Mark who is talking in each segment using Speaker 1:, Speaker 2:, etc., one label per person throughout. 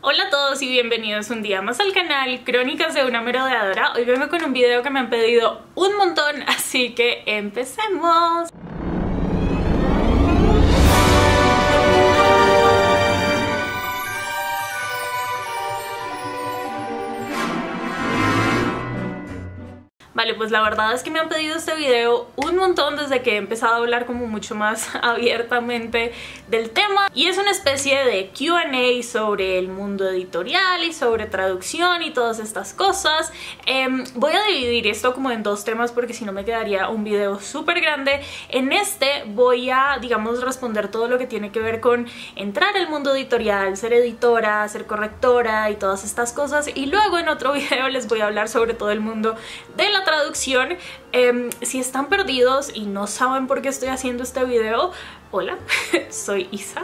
Speaker 1: Hola a todos y bienvenidos un día más al canal Crónicas de una Merodeadora. Hoy vengo con un video que me han pedido un montón, así que empecemos. Vale, pues la verdad es que me han pedido este video un montón desde que he empezado a hablar como mucho más abiertamente del tema, y es una especie de Q&A sobre el mundo editorial y sobre traducción y todas estas cosas. Voy a dividir esto como en dos temas porque si no me quedaría un video súper grande. En este voy a, digamos, responder todo lo que tiene que ver con entrar al mundo editorial, ser editora, ser correctora y todas estas cosas, y luego en otro video les voy a hablar sobre todo el mundo de la traducción. Si están perdidos y no saben por qué estoy haciendo este video, hola, soy Isa.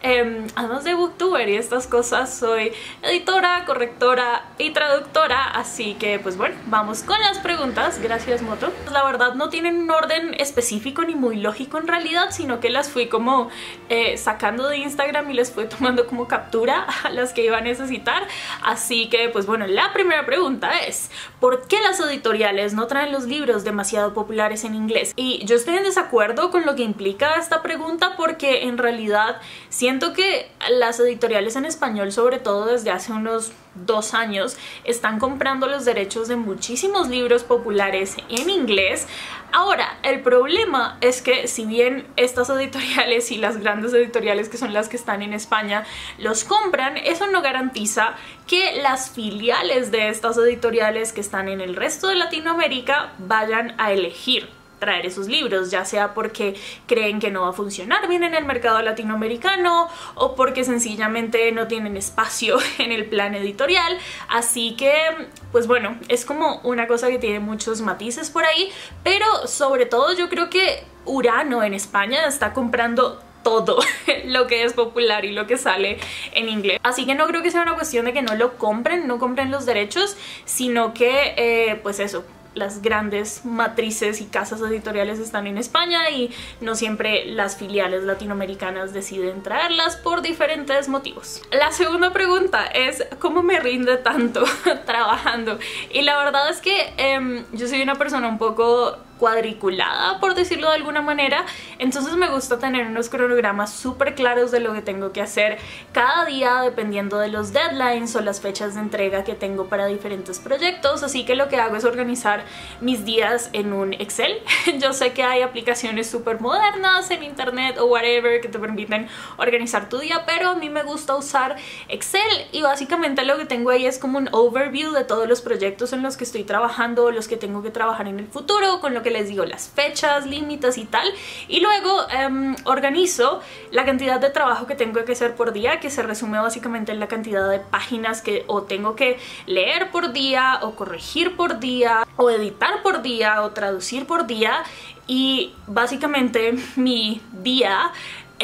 Speaker 1: Además de booktuber y estas cosas, soy editora, correctora y traductora, así que pues bueno, vamos con las preguntas. Gracias, Moto. La verdad no tienen un orden específico ni muy lógico en realidad, sino que las fui como sacando de Instagram y les fui tomando como captura a las que iba a necesitar. Así que pues bueno, la primera pregunta es: ¿por qué las editoriales no traen los libros demasiado populares en inglés? Y yo estoy en desacuerdo con lo que implica esta pregunta, porque en realidad siento que las editoriales en español, sobre todo desde hace unos 2 años, están comprando los derechos de muchísimos libros populares en inglés. Ahora, el problema es que si bien estas editoriales y las grandes editoriales, que son las que están en España, los compran, eso no garantiza que las filiales de estas editoriales que están en el resto de Latinoamérica vayan a elegir traer esos libros, ya sea porque creen que no va a funcionar bien en el mercado latinoamericano o porque sencillamente no tienen espacio en el plan editorial. Así que pues bueno, es como una cosa que tiene muchos matices por ahí, pero sobre todo yo creo que Urano en España está comprando todo lo que es popular y lo que sale en inglés. Así que no creo que sea una cuestión de que no lo compren, no compren los derechos, sino que pues eso, las grandes matrices y casas editoriales están en España y no siempre las filiales latinoamericanas deciden traerlas por diferentes motivos. La segunda pregunta es: ¿cómo me rinde tanto trabajando? Y la verdad es que yo soy una persona un poco cuadriculada, por decirlo de alguna manera, entonces me gusta tener unos cronogramas súper claros de lo que tengo que hacer cada día, dependiendo de los deadlines o las fechas de entrega que tengo para diferentes proyectos. Así que lo que hago es organizar mis días en un Excel. Yo sé que hay aplicaciones súper modernas en internet o whatever que te permiten organizar tu día, pero a mí me gusta usar Excel, y básicamente lo que tengo ahí es como un overview de todos los proyectos en los que estoy trabajando, los que tengo que trabajar en el futuro, con lo que les digo, las fechas, límites y tal, y luego organizo la cantidad de trabajo que tengo que hacer por día, que se resume básicamente en la cantidad de páginas que o tengo que leer por día, o corregir por día, o editar por día, o traducir por día. Y básicamente mi día,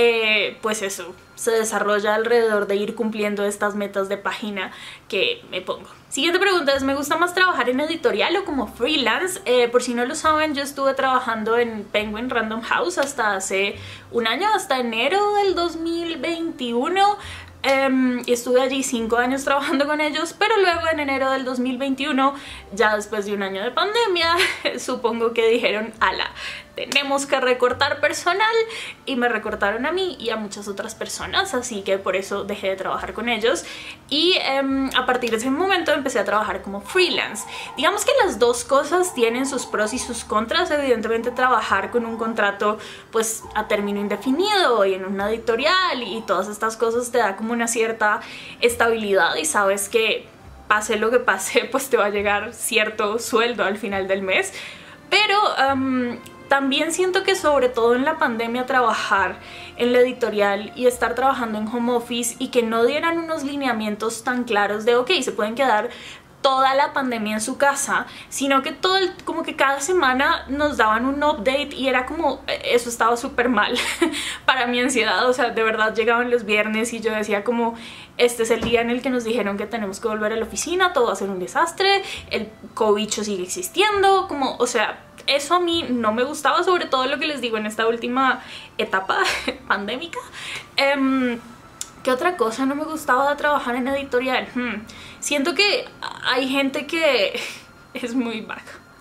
Speaker 1: pues eso, se desarrolla alrededor de ir cumpliendo estas metas de página que me pongo. Siguiente pregunta es: ¿me gusta más trabajar en editorial o como freelance? Por si no lo saben, yo estuve trabajando en Penguin Random House hasta hace un año, hasta enero del 2021. Y estuve allí 5 años trabajando con ellos, pero luego en enero del 2021, ya después de un año de pandemia, supongo que dijeron: ala, tenemos que recortar personal, y me recortaron a mí y a muchas otras personas, así que por eso dejé de trabajar con ellos. Y a partir de ese momento empecé a trabajar como freelance. Digamos que las dos cosas tienen sus pros y sus contras. Evidentemente trabajar con un contrato pues a término indefinido y en una editorial y todas estas cosas te da como una cierta estabilidad, y sabes que pase lo que pase pues te va a llegar cierto sueldo al final del mes. Pero también siento que sobre todo en la pandemia trabajar en la editorial y estar trabajando en home office y que no dieran unos lineamientos tan claros de ok, se pueden quedar toda la pandemia en su casa, sino que como que cada semana nos daban un update, y era como, eso estaba súper mal para mi ansiedad. O sea, de verdad llegaban los viernes y yo decía como, este es el día en el que nos dijeron que tenemos que volver a la oficina, todo va a ser un desastre, el cobicho sigue existiendo, como, o sea, eso a mí no me gustaba, sobre todo lo que les digo en esta última etapa pandémica. ¿Qué otra cosa no me gustaba de trabajar en editorial? Siento que hay gente que es muy vaga.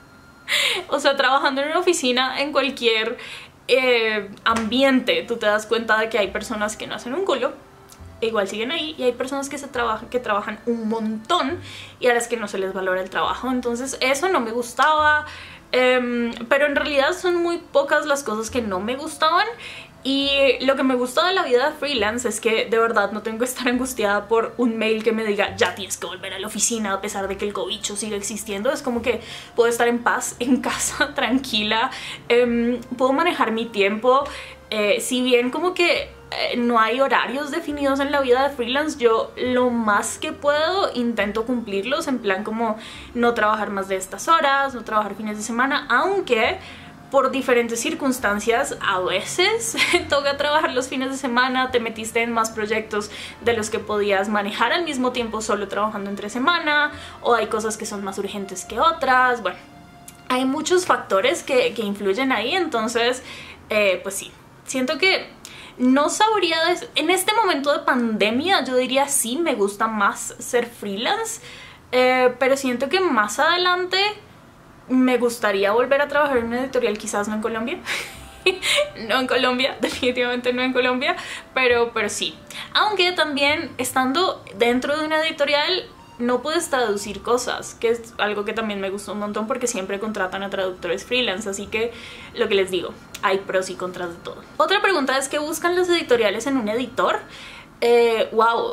Speaker 1: O sea, trabajando en una oficina, en cualquier ambiente, tú te das cuenta de que hay personas que no hacen un culo, e igual siguen ahí, y hay personas que trabajan un montón y a las que no se les valora el trabajo. Entonces eso no me gustaba, pero en realidad son muy pocas las cosas que no me gustaban. Y lo que me gusta de la vida de freelance es que de verdad no tengo que estar angustiada por un mail que me diga ya tienes que volver a la oficina a pesar de que el cobicho sigue existiendo. Es como que puedo estar en paz, en casa, tranquila, puedo manejar mi tiempo. Si bien como que no hay horarios definidos en la vida de freelance, yo lo más que puedo intento cumplirlos, en plan como no trabajar más de estas horas, no trabajar fines de semana, aunque por diferentes circunstancias a veces toca trabajar los fines de semana, te metiste en más proyectos de los que podías manejar al mismo tiempo solo trabajando entre semana, o hay cosas que son más urgentes que otras. Bueno, hay muchos factores que influyen ahí. Entonces pues sí, siento que no sabría en este momento de pandemia yo diría sí, me gusta más ser freelance, pero siento que más adelante me gustaría volver a trabajar en una editorial, quizás no en Colombia. No en Colombia, definitivamente no en Colombia, pero sí. Aunque también estando dentro de una editorial no puedes traducir cosas, que es algo que también me gustó un montón porque siempre contratan a traductores freelance, así que lo que les digo, hay pros y contras de todo. Otra pregunta es: ¿qué buscan los editoriales en un editor? Wow,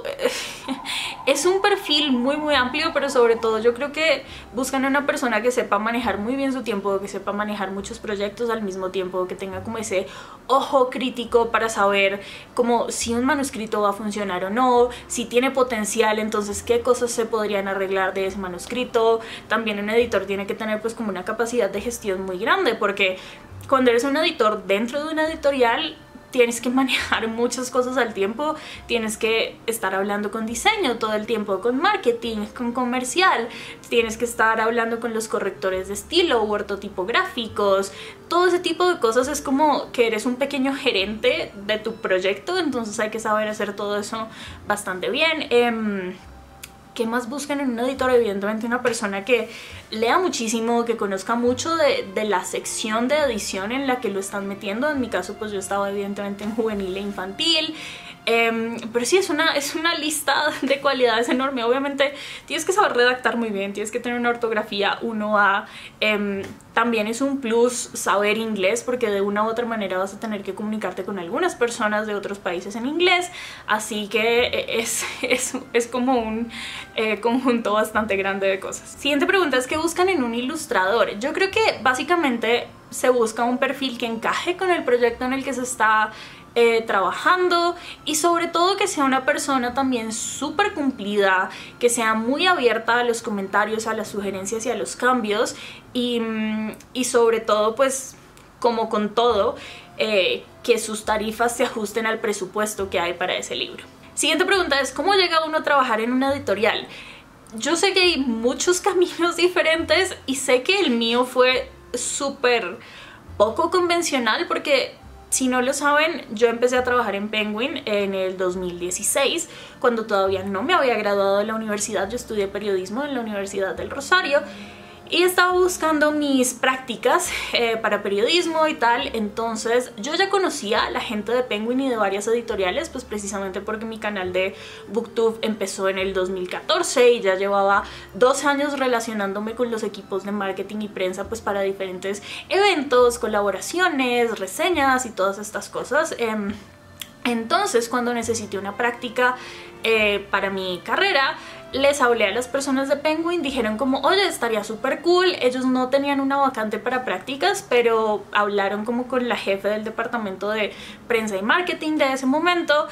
Speaker 1: es un perfil muy amplio, pero sobre todo yo creo que buscan a una persona que sepa manejar muy bien su tiempo, que sepa manejar muchos proyectos al mismo tiempo, que tenga como ese ojo crítico para saber como si un manuscrito va a funcionar o no, si tiene potencial, entonces qué cosas se podrían arreglar de ese manuscrito. También un editor tiene que tener pues como una capacidad de gestión muy grande, porque cuando eres un editor dentro de una editorial tienes que manejar muchas cosas al tiempo, tienes que estar hablando con diseño todo el tiempo, con marketing, con comercial, tienes que estar hablando con los correctores de estilo u ortotipográficos, todo ese tipo de cosas. Es como que eres un pequeño gerente de tu proyecto, entonces hay que saber hacer todo eso bastante bien. ¿Qué más buscan en un editor? Evidentemente una persona que lea muchísimo, que conozca mucho de la sección de edición en la que lo están metiendo. En mi caso pues yo estaba evidentemente en juvenil e infantil. Pero sí, es una lista de cualidades enorme. Obviamente tienes que saber redactar muy bien, tienes que tener una ortografía 1A. También es un plus saber inglés, porque de una u otra manera vas a tener que comunicarte con algunas personas de otros países en inglés. Así que es como un conjunto bastante grande de cosas. Siguiente pregunta es: ¿qué buscan en un ilustrador? Yo creo que básicamente se busca un perfil que encaje con el proyecto en el que se está trabajando, y sobre todo que sea una persona también súper cumplida, que sea muy abierta a los comentarios, a las sugerencias y a los cambios, y sobre todo pues como con todo, que sus tarifas se ajusten al presupuesto que hay para ese libro. Siguiente pregunta es: ¿cómo llega uno a trabajar en una editorial? Yo sé que hay muchos caminos diferentes y sé que el mío fue súper poco convencional, porque si no lo saben, yo empecé a trabajar en Penguin en el 2016, cuando todavía no me había graduado de la universidad. Yo estudié periodismo en la Universidad del Rosario y estaba buscando mis prácticas para periodismo y tal. Entonces yo ya conocía a la gente de Penguin y de varias editoriales, pues precisamente porque mi canal de Booktube empezó en el 2014 y ya llevaba 2 años relacionándome con los equipos de marketing y prensa pues para diferentes eventos, colaboraciones, reseñas y todas estas cosas. Entonces cuando necesité una práctica para mi carrera, les hablé a las personas de Penguin, dijeron como: oye, estaría súper cool. Ellos no tenían una vacante para prácticas, pero hablaron como con la jefe del departamento de prensa y marketing de ese momento.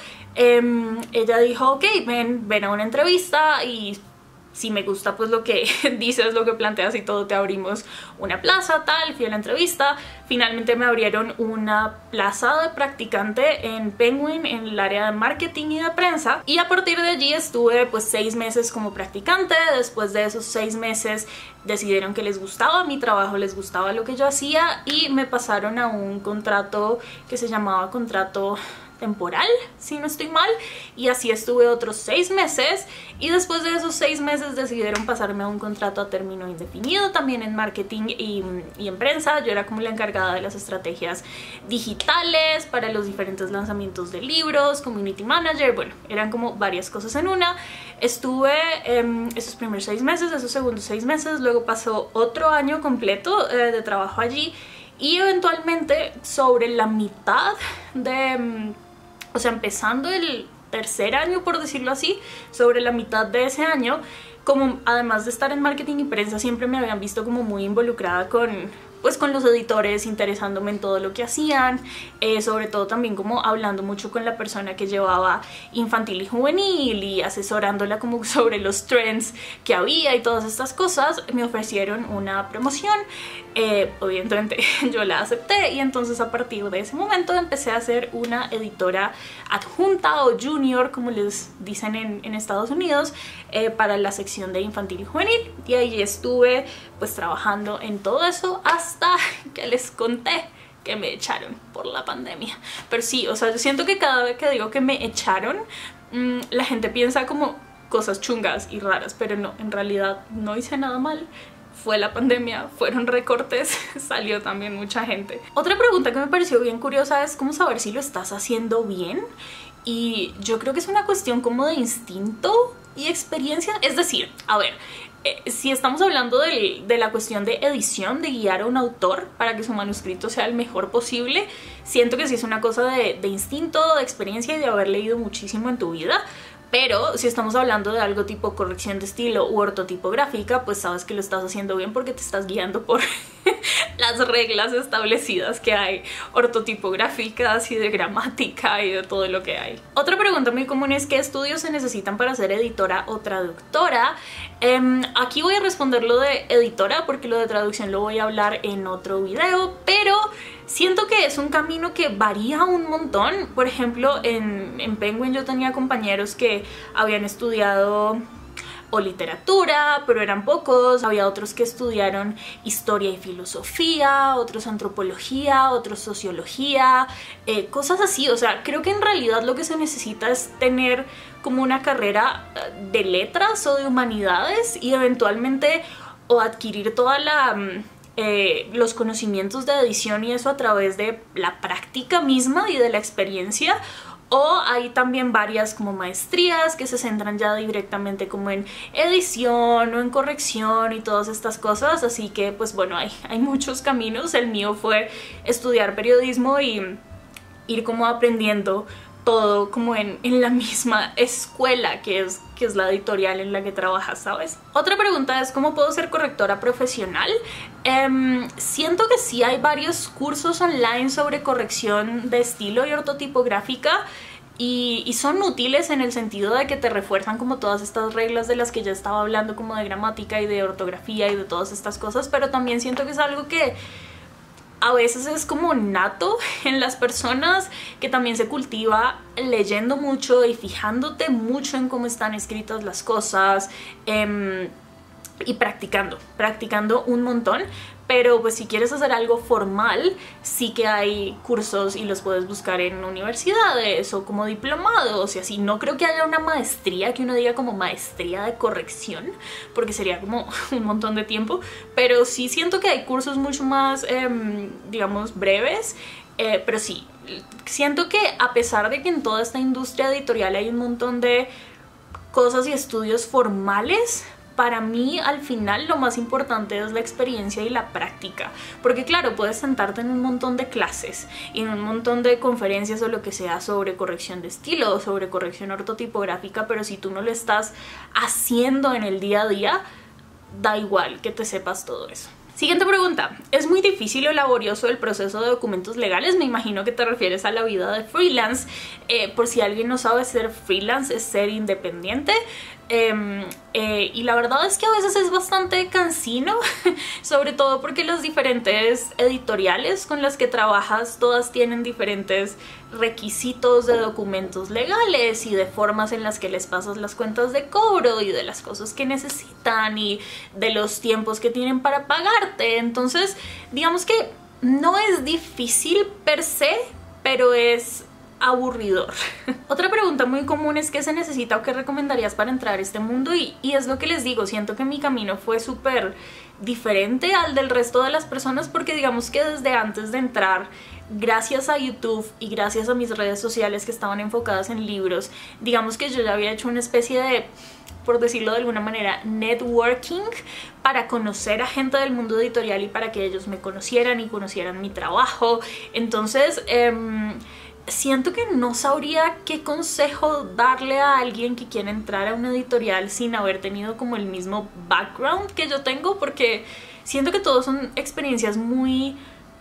Speaker 1: Ella dijo: ok, ven a una entrevista y si me gusta pues lo que dices, lo que planteas y todo, te abrimos una plaza, tal. Fui a la entrevista, finalmente me abrieron una plaza de practicante en Penguin en el área de marketing y de prensa, y a partir de allí estuve pues 6 meses como practicante. Después de esos 6 meses decidieron que les gustaba mi trabajo, les gustaba lo que yo hacía, y me pasaron a un contrato que se llamaba contrato temporal, si no estoy mal, y así estuve otros 6 meses, y después de esos 6 meses decidieron pasarme a un contrato a término indefinido, también en marketing y en prensa. Yo era como la encargada de las estrategias digitales para los diferentes lanzamientos de libros, community manager, bueno, eran como varias cosas en una. Estuve esos primeros 6 meses, esos segundos 6 meses, luego pasó otro año completo de trabajo allí, y eventualmente sobre la mitad de, o sea, empezando el tercer año, por decirlo así, sobre la mitad de ese año, como además de estar en marketing y prensa, siempre me habían visto como muy involucrada con los editores, interesándome en todo lo que hacían, sobre todo también como hablando mucho con la persona que llevaba infantil y juvenil y asesorándola como sobre los trends que había y todas estas cosas. Me ofrecieron una promoción, obviamente yo la acepté, y entonces a partir de ese momento empecé a ser una editora adjunta o junior, como les dicen en Estados Unidos, para la sección de infantil y juvenil, y ahí estuve pues trabajando en todo eso hasta que les conté que me echaron por la pandemia. Pero sí, o sea, yo siento que cada vez que digo que me echaron, la gente piensa como cosas chungas y raras, pero no, en realidad no hice nada mal. Fue la pandemia, fueron recortes, salió también mucha gente. Otra pregunta que me pareció bien curiosa es cómo saber si lo estás haciendo bien, y yo creo que es una cuestión como de instinto y experiencia. Es decir, a ver, si estamos hablando de la cuestión de edición, de guiar a un autor para que su manuscrito sea el mejor posible, siento que sí es una cosa de instinto, de experiencia y de haber leído muchísimo en tu vida. Pero si estamos hablando de algo tipo corrección de estilo u ortotipográfica, pues sabes que lo estás haciendo bien porque te estás guiando por las reglas establecidas que hay, ortotipográficas y de gramática y de todo lo que hay. Otra pregunta muy común es: ¿qué estudios se necesitan para ser editora o traductora? Aquí voy a responder lo de editora porque lo de traducción lo voy a hablar en otro video, pero siento que es un camino que varía un montón. Por ejemplo, en Penguin yo tenía compañeros que habían estudiado o literatura, pero eran pocos. Había otros que estudiaron historia y filosofía, otros antropología, otros sociología, cosas así. O sea, creo que en realidad lo que se necesita es tener como una carrera de letras o de humanidades y eventualmente o adquirir toda los conocimientos de edición y eso a través de la práctica misma y de la experiencia, o hay también varias como maestrías que se centran ya directamente como en edición o en corrección y todas estas cosas. Así que pues bueno, hay muchos caminos. El mío fue estudiar periodismo y ir como aprendiendo todo como en la misma escuela que es la editorial en la que trabajas, ¿sabes? Otra pregunta es: ¿cómo puedo ser correctora profesional? Siento que sí hay varios cursos online sobre corrección de estilo y ortotipográfica y son útiles en el sentido de que te refuerzan como todas estas reglas de las que ya estaba hablando, como de gramática y de ortografía y de todas estas cosas, pero también siento que es algo que a veces es como nato en las personas, que también se cultiva leyendo mucho y fijándote mucho en cómo están escritas las cosas, y practicando un montón. Pero pues si quieres hacer algo formal, sí que hay cursos y los puedes buscar en universidades o como diplomados y así. No creo que haya una maestría que uno diga como maestría de corrección, porque sería como un montón de tiempo, pero sí siento que hay cursos mucho más, digamos, breves. Pero sí, siento que a pesar de que en toda esta industria editorial hay un montón de cosas y estudios formales, para mí al final lo más importante es la experiencia y la práctica, porque claro, puedes sentarte en un montón de clases y en un montón de conferencias o lo que sea sobre corrección de estilo o sobre corrección ortotipográfica, pero si tú no lo estás haciendo en el día a día, da igual que te sepas todo eso. Siguiente pregunta: ¿es muy difícil o laborioso el proceso de documentos legales? Me imagino que te refieres a la vida de freelance. Por si alguien no sabe, ser freelance es ser independiente. Y la verdad es que a veces es bastante cansino, sobre todo porque las diferentes editoriales con las que trabajas todas tienen diferentes requisitos de documentos legales y de formas en las que les pasas las cuentas de cobro y de las cosas que necesitan y de los tiempos que tienen para pagarte. Entonces digamos que no es difícil per se, pero es aburridor. Otra pregunta muy común es qué se necesita o qué recomendarías para entrar a este mundo y es lo que les digo, siento que mi camino fue súper diferente al del resto de las personas porque digamos que desde antes de entrar, gracias a YouTube y gracias a mis redes sociales que estaban enfocadas en libros, digamos que yo ya había hecho una especie de, por decirlo de alguna manera, networking para conocer a gente del mundo editorial y para que ellos me conocieran y conocieran mi trabajo. Entonces, siento que no sabría qué consejo darle a alguien que quiere entrar a una editorial sin haber tenido como el mismo background que yo tengo, porque siento que todos son experiencias muy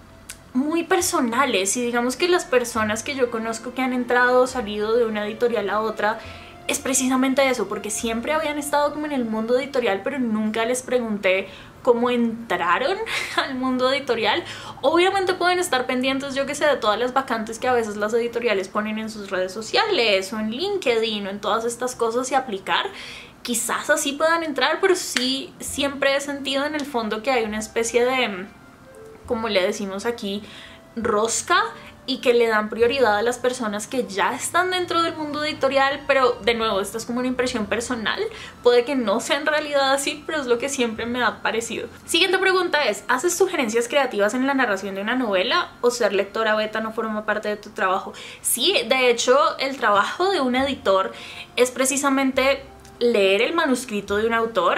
Speaker 1: personales y digamos que las personas que yo conozco que han entrado o salido de una editorial a otra es precisamente eso, porque siempre habían estado como en el mundo editorial pero nunca les pregunté cómo entraron al mundo editorial. Obviamente pueden estar pendientes, yo que sé, de todas las vacantes que a veces las editoriales ponen en sus redes sociales o en LinkedIn o en todas estas cosas y aplicar. Quizás así puedan entrar, pero sí siempre he sentido en el fondo que hay una especie de, como le decimos aquí, rosca, y que le dan prioridad a las personas que ya están dentro del mundo editorial, pero de nuevo, esta es como una impresión personal, puede que no sea en realidad así, pero es lo que siempre me ha parecido. Siguiente pregunta es, ¿haces sugerencias creativas en la narración de una novela o ser lectora beta no forma parte de tu trabajo? Sí, de hecho, el trabajo de un editor es precisamente leer el manuscrito de un autor,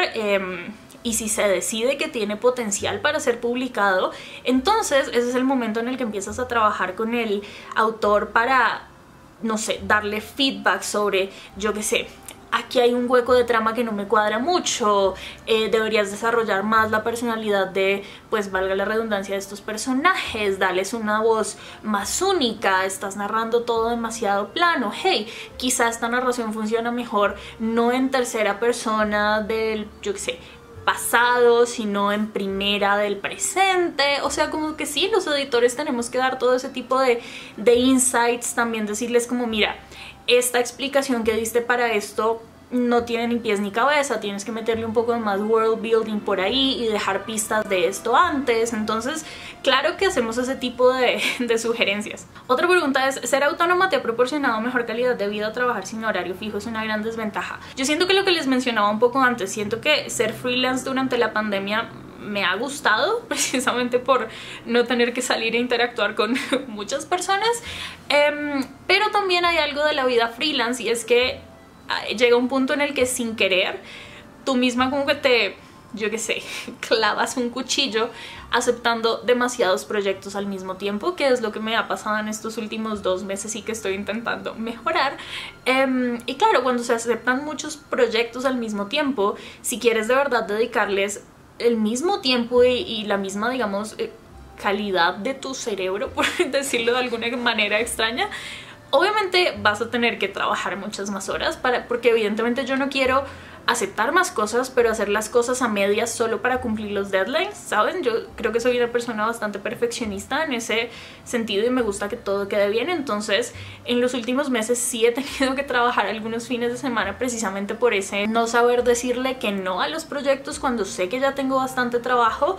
Speaker 1: y si se decide que tiene potencial para ser publicado, entonces ese es el momento en el que empiezas a trabajar con el autor para, no sé, darle feedback sobre, yo qué sé, aquí hay un hueco de trama que no me cuadra mucho, deberías desarrollar más la personalidad de, pues valga la redundancia, de estos personajes, darles una voz más única, estás narrando todo demasiado plano, hey, quizá esta narración funciona mejor no en tercera persona del, yo qué sé, pasado, sino en primera del presente. O sea, como que sí, los editores tenemos que dar todo ese tipo de insights, también decirles como, mira, esta explicación que diste para esto no tiene ni pies ni cabeza, tienes que meterle un poco de más world building por ahí y dejar pistas de esto antes. Entonces, claro que hacemos ese tipo de sugerencias. Otra pregunta es, ¿ser autónoma te ha proporcionado mejor calidad de vida o trabajar sin horario fijo es una gran desventaja? Yo siento que lo que les mencionaba un poco antes, siento que ser freelance durante la pandemia me ha gustado precisamente por no tener que salir e interactuar con muchas personas, pero también hay algo de la vida freelance y es que llega un punto en el que sin querer tú misma como que te, yo qué sé, clavas un cuchillo aceptando demasiados proyectos al mismo tiempo, que es lo que me ha pasado en estos últimos 2 meses y que estoy intentando mejorar. Y claro, cuando se aceptan muchos proyectos al mismo tiempo, si quieres de verdad dedicarles el mismo tiempo y la misma, digamos, calidad de tu cerebro, por decirlo de alguna manera extraña, obviamente vas a tener que trabajar muchas más horas porque evidentemente yo no quiero aceptar más cosas, pero hacer las cosas a medias solo para cumplir los deadlines, ¿saben? Yo creo que soy una persona bastante perfeccionista en ese sentido y me gusta que todo quede bien. Entonces, en los últimos meses sí he tenido que trabajar algunos fines de semana precisamente por ese no saber decirle que no a los proyectos cuando sé que ya tengo bastante trabajo.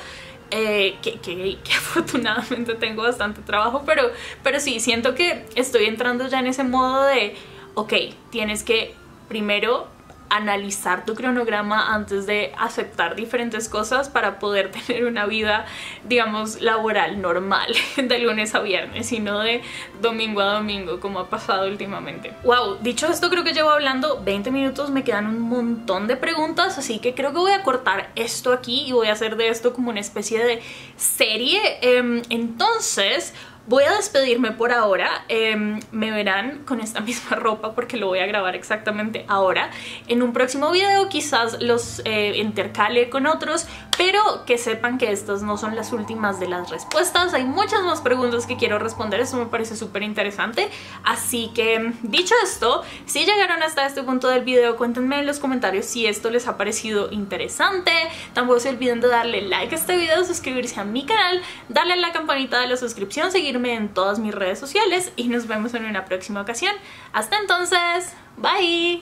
Speaker 1: Que afortunadamente tengo bastante trabajo, pero sí, siento que estoy entrando ya en ese modo de, ok, tienes que primero analizar tu cronograma antes de aceptar diferentes cosas para poder tener una vida, digamos, laboral normal de lunes a viernes y no de domingo a domingo como ha pasado últimamente. Wow, dicho esto, creo que llevo hablando 20 minutos, me quedan un montón de preguntas, así que creo que voy a cortar esto aquí y voy a hacer de esto como una especie de serie. Entonces voy a despedirme por ahora, me verán con esta misma ropa porque lo voy a grabar exactamente ahora. En un próximo video quizás los intercale con otros, pero que sepan que estas no son las últimas de las respuestas. Hay muchas más preguntas que quiero responder, eso me parece súper interesante. Así que, dicho esto, si llegaron hasta este punto del video, cuéntenme en los comentarios si esto les ha parecido interesante. Tampoco se olviden de darle like a este video, suscribirse a mi canal, darle a la campanita de la suscripción, seguirme en todas mis redes sociales y nos vemos en una próxima ocasión. Hasta entonces, bye.